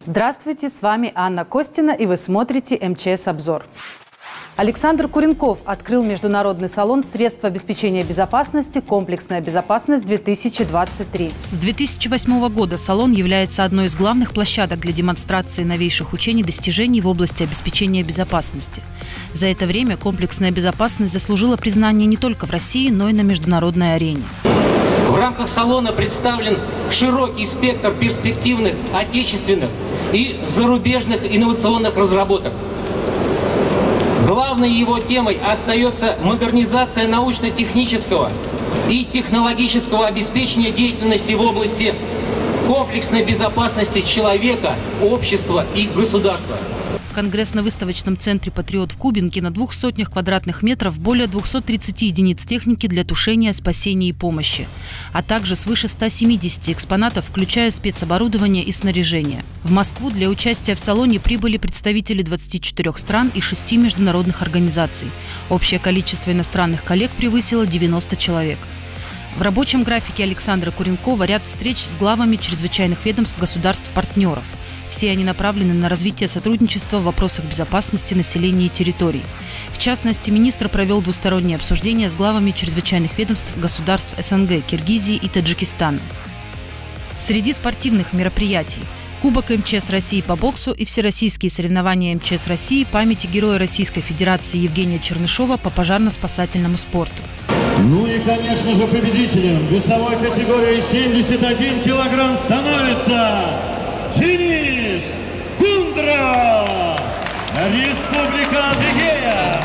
Здравствуйте, с вами Анна Костина, и вы смотрите МЧС Обзор. Александр Куренков открыл международный салон средств обеспечения безопасности «Комплексная безопасность-2023». С 2008 года салон является одной из главных площадок для демонстрации новейших учений и достижений в области обеспечения безопасности. За это время комплексная безопасность заслужила признание не только в России, но и на международной арене. В рамках салона представлен широкий спектр перспективных, отечественных и зарубежных инновационных разработок. Главной его темой остается модернизация научно-технического и технологического обеспечения деятельности в области комплексной безопасности человека, общества и государства. В конгрессно-выставочном центре «Патриот» в Кубинке на 200 квадратных метров более 230 единиц техники для тушения, спасения и помощи, а также свыше 170 экспонатов, включая спецоборудование и снаряжение. В Москву для участия в салоне прибыли представители 24 стран и 6 международных организаций. Общее количество иностранных коллег превысило 90 человек. В рабочем графике Александра Куренкова ряд встреч с главами чрезвычайных ведомств государств-партнеров. Все они направлены на развитие сотрудничества в вопросах безопасности населения и территорий. В частности, министр провел двустороннее обсуждение с главами чрезвычайных ведомств государств СНГ, Киргизии и Таджикистана. Среди спортивных мероприятий – Кубок МЧС России по боксу и всероссийские соревнования МЧС России памяти Героя Российской Федерации Евгения Чернышова по пожарно-спасательному спорту. Ну и, конечно же, победителем весовой категории 71 килограмм становится Денис Кундра, Республика Адыгея.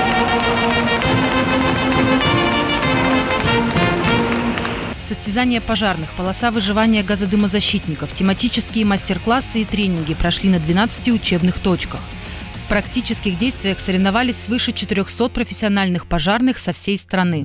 Состязания пожарных, полоса выживания газодымозащитников, тематические мастер-классы и тренинги прошли на 12 учебных точках. В практических действиях соревновались свыше 400 профессиональных пожарных со всей страны.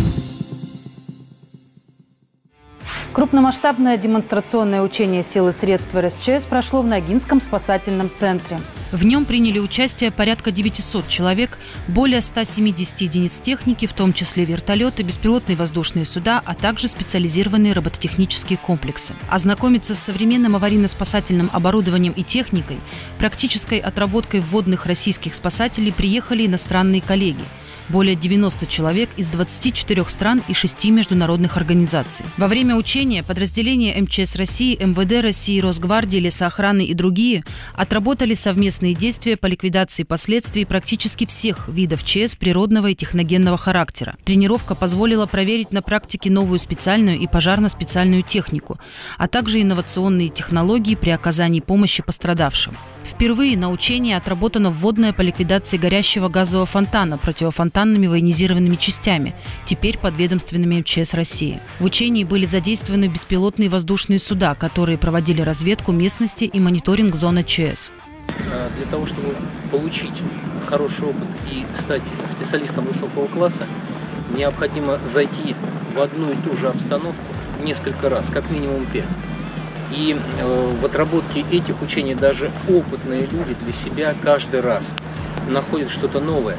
Крупномасштабное демонстрационное учение сил и средств РСЧС прошло в Ногинском спасательном центре. В нем приняли участие порядка 900 человек, более 170 единиц техники, в том числе вертолеты, беспилотные воздушные суда, а также специализированные робототехнические комплексы. Ознакомиться с современным аварийно-спасательным оборудованием и техникой, практической отработкой вводных российских спасателей приехали иностранные коллеги. Более 90 человек из 24 стран и 6 международных организаций. Во время учения подразделения МЧС России, МВД России, Росгвардии, лесоохраны и другие отработали совместные действия по ликвидации последствий практически всех видов ЧС природного и техногенного характера. Тренировка позволила проверить на практике новую специальную и пожарно-специальную технику, а также инновационные технологии при оказании помощи пострадавшим. Впервые на учении отработана вводная по ликвидации горящего газового фонтана противофонтанными военизированными частями, теперь подведомственными МЧС России. В учении были задействованы беспилотные воздушные суда, которые проводили разведку местности и мониторинг зоны ЧС. Для того, чтобы получить хороший опыт и стать специалистом высокого класса, необходимо зайти в одну и ту же обстановку несколько раз, как минимум 5. И в отработке этих учений даже опытные люди для себя каждый раз находят что-то новое.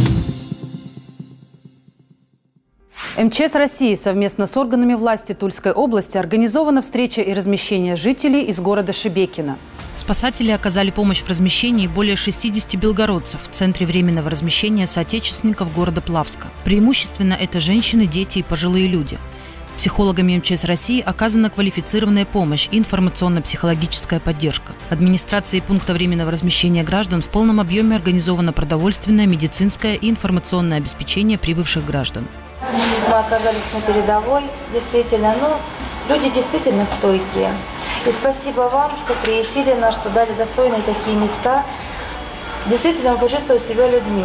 МЧС России совместно с органами власти Тульской области организована встреча и размещение жителей из города Шебекино. Спасатели оказали помощь в размещении более 60 белгородцев в центре временного размещения соотечественников города Плавска. Преимущественно это женщины, дети и пожилые люди. Психологами МЧС России оказана квалифицированная помощь и информационно-психологическая поддержка. Администрацией пункта временного размещения граждан в полном объеме организовано продовольственное, медицинское и информационное обеспечение прибывших граждан. Мы оказались на передовой, действительно, люди действительно стойкие. И спасибо вам, что приютили нас, что дали достойные такие места. Действительно, мы почувствовали себя людьми.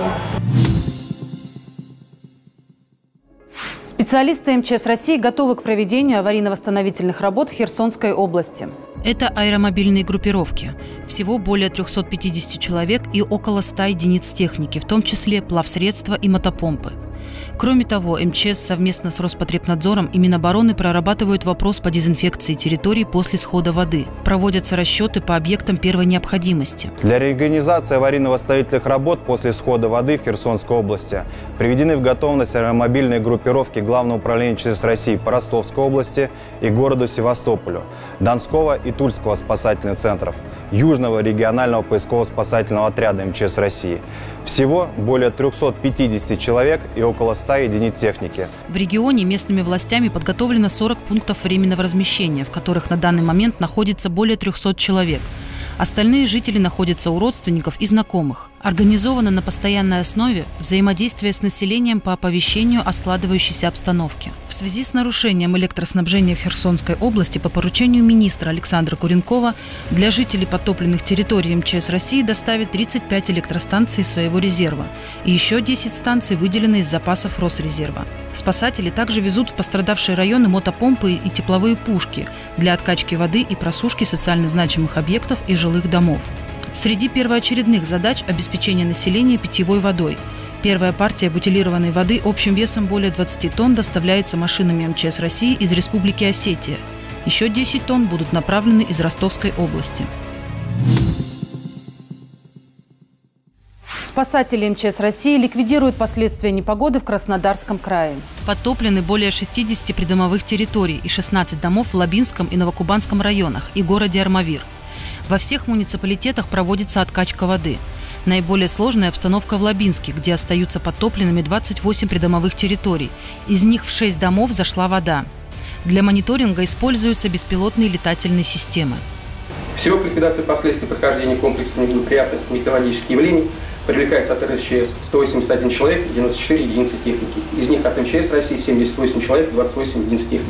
Специалисты МЧС России готовы к проведению аварийно-восстановительных работ в Херсонской области. Это аэромобильные группировки. Всего более 350 человек и около 100 единиц техники, в том числе плавсредства и мотопомпы. Кроме того, МЧС совместно с Роспотребнадзором и Минобороны прорабатывают вопрос по дезинфекции территорий после схода воды. Проводятся расчеты по объектам первой необходимости. Для реорганизации аварийно-восстановительных работ после схода воды в Херсонской области приведены в готовность аэромобильные группировки Главного управления МЧС России по Ростовской области и городу Севастополю, Донского и Тульского спасательных центров, Южного регионального поисково-спасательного отряда МЧС России. Всего более 350 человек и около 100 единиц техники. В регионе местными властями подготовлено 40 пунктов временного размещения, в которых на данный момент находится более 300 человек. Остальные жители находятся у родственников и знакомых. Организовано на постоянной основе взаимодействие с населением по оповещению о складывающейся обстановке. В связи с нарушением электроснабжения в Херсонской области по поручению министра Александра Куренкова для жителей подтопленных территорий МЧС России доставит 35 электростанций своего резерва и еще 10 станций выделены из запасов Росрезерва. Спасатели также везут в пострадавшие районы мотопомпы и тепловые пушки для откачки воды и просушки социально значимых объектов и жилых домов. Среди первоочередных задач – обеспечение населения питьевой водой. Первая партия бутилированной воды общим весом более 20 тонн доставляется машинами МЧС России из Республики Осетия. Еще 10 тонн будут направлены из Ростовской области. Спасатели МЧС России ликвидируют последствия непогоды в Краснодарском крае. Подтоплены более 60 придомовых территорий и 16 домов в Лабинском и Новокубанском районах и городе Армавир. Во всех муниципалитетах проводится откачка воды. Наиболее сложная обстановка в Лабинске, где остаются подтопленными 28 придомовых территорий. Из них в 6 домов зашла вода. Для мониторинга используются беспилотные летательные системы. Всего к ликвидации последствий прохождения комплекса неблагоприятных метеорологических явлений привлекается от РСЧС 181 человек и 94 единицы техники. Из них от МЧС России 78 человек и 28 единиц техники.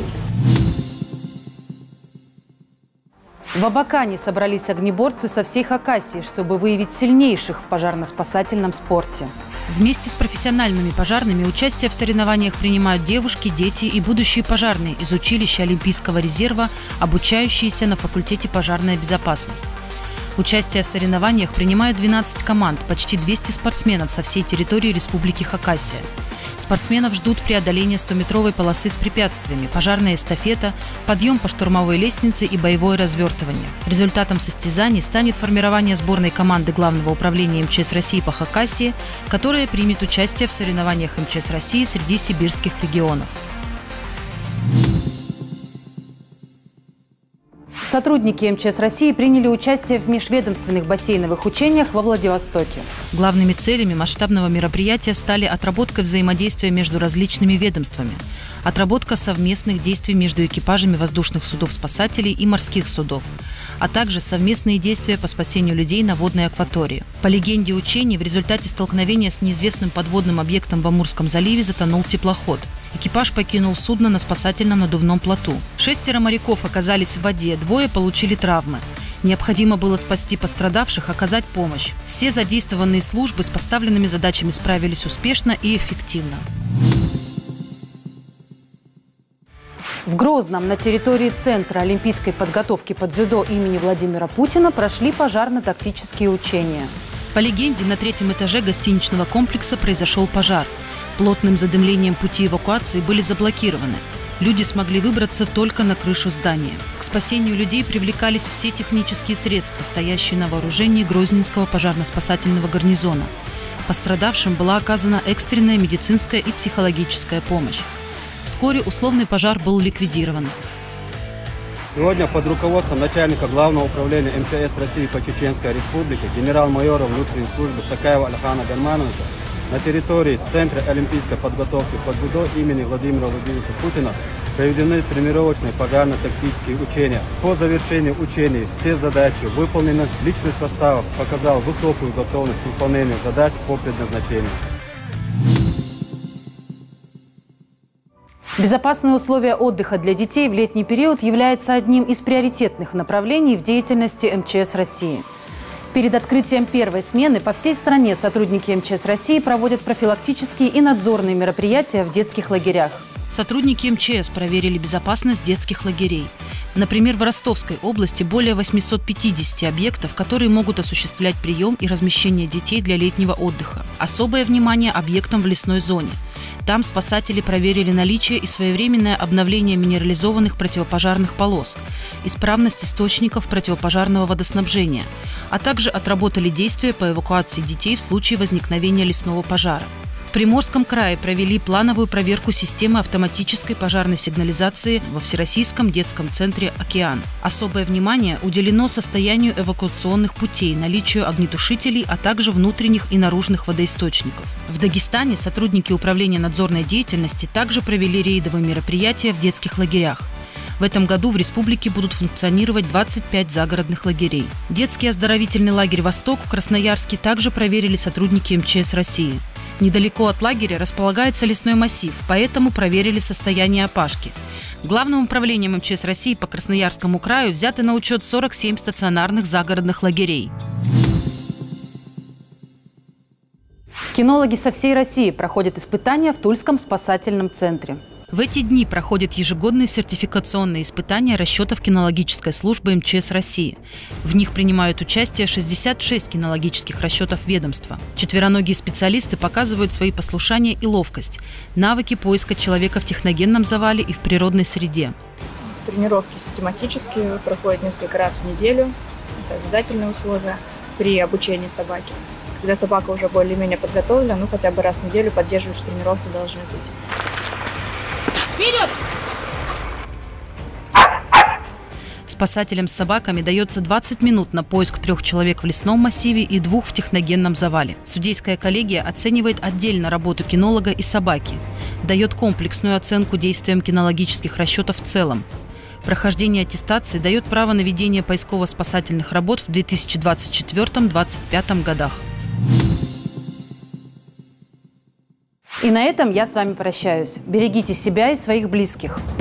В Абакане собрались огнеборцы со всей Хакасии, чтобы выявить сильнейших в пожарно-спасательном спорте. Вместе с профессиональными пожарными участие в соревнованиях принимают девушки, дети и будущие пожарные из училища Олимпийского резерва, обучающиеся на факультете пожарная безопасность. Участие в соревнованиях принимают 12 команд, почти 200 спортсменов со всей территории Республики Хакасия. Спортсменов ждут преодоление 100-метровой полосы с препятствиями, пожарная эстафета, подъем по штурмовой лестнице и боевое развертывание. Результатом состязаний станет формирование сборной команды Главного управления МЧС России по Хакасии, которая примет участие в соревнованиях МЧС России среди сибирских регионов. Сотрудники МЧС России приняли участие в межведомственных бассейновых учениях во Владивостоке. Главными целями масштабного мероприятия стали отработка взаимодействия между различными ведомствами, отработка совместных действий между экипажами воздушных судов-спасателей и морских судов, а также совместные действия по спасению людей на водной акватории. По легенде учений, в результате столкновения с неизвестным подводным объектом в Амурском заливе затонул теплоход. Экипаж покинул судно на спасательном надувном плоту. 6 моряков оказались в воде, 2 получили травмы. Необходимо было спасти пострадавших, оказать помощь. Все задействованные службы с поставленными задачами справились успешно и эффективно. В Грозном на территории Центра олимпийской подготовки по дзюдо имени Владимира Путина прошли пожарно-тактические учения. По легенде, на 3-м этаже гостиничного комплекса произошел пожар. Плотным задымлением пути эвакуации были заблокированы. Люди смогли выбраться только на крышу здания. К спасению людей привлекались все технические средства, стоящие на вооружении Грозненского пожарно-спасательного гарнизона. Пострадавшим была оказана экстренная медицинская и психологическая помощь. Вскоре условный пожар был ликвидирован. Сегодня под руководством начальника Главного управления МЧС России по Чеченской Республике генерал-майора внутренней службы Сакаева Алихана Гармановича на территории Центра олимпийской подготовки по дзюдо имени Владимира Владимировича Путина проведены тренировочные пожарно-тактические учения. По завершению учений все задачи выполнены. Личный состав показал высокую готовность к выполнению задач по предназначению. Безопасные условия отдыха для детей в летний период является одним из приоритетных направлений в деятельности МЧС России. Перед открытием первой смены по всей стране сотрудники МЧС России проводят профилактические и надзорные мероприятия в детских лагерях. Сотрудники МЧС проверили безопасность детских лагерей. Например, в Ростовской области более 850 объектов, которые могут осуществлять прием и размещение детей для летнего отдыха. Особое внимание объектам в лесной зоне. Там спасатели проверили наличие и своевременное обновление минерализованных противопожарных полос, исправность источников противопожарного водоснабжения, а также отработали действия по эвакуации детей в случае возникновения лесного пожара. В Приморском крае провели плановую проверку системы автоматической пожарной сигнализации во Всероссийском детском центре «Океан». Особое внимание уделено состоянию эвакуационных путей, наличию огнетушителей, а также внутренних и наружных водоисточников. В Дагестане сотрудники Управления надзорной деятельности также провели рейдовые мероприятия в детских лагерях. В этом году в республике будут функционировать 25 загородных лагерей. Детский оздоровительный лагерь «Восток» в Красноярске также проверили сотрудники МЧС России. Недалеко от лагеря располагается лесной массив, поэтому проверили состояние опашки. Главным управлением МЧС России по Красноярскому краю взяты на учет 47 стационарных загородных лагерей. Кинологи со всей России проходят испытания в Тульском спасательном центре. В эти дни проходят ежегодные сертификационные испытания расчетов кинологической службы МЧС России. В них принимают участие 66 кинологических расчетов ведомства. Четвероногие специалисты показывают свои послушания и ловкость, навыки поиска человека в техногенном завале и в природной среде. Тренировки систематически проходят несколько раз в неделю. Это обязательные условия при обучении собаки. Когда собака уже более-менее подготовлена, хотя бы раз в неделю поддерживающие тренировки должны быть. Вперед! Спасателям с собаками дается 20 минут на поиск 3 человек в лесном массиве и 2 в техногенном завале. Судейская коллегия оценивает отдельно работу кинолога и собаки, дает комплексную оценку действиям кинологических расчетов в целом. Прохождение аттестации дает право на ведение поисково-спасательных работ в 2024-2025 годах. И на этом я с вами прощаюсь. Берегите себя и своих близких.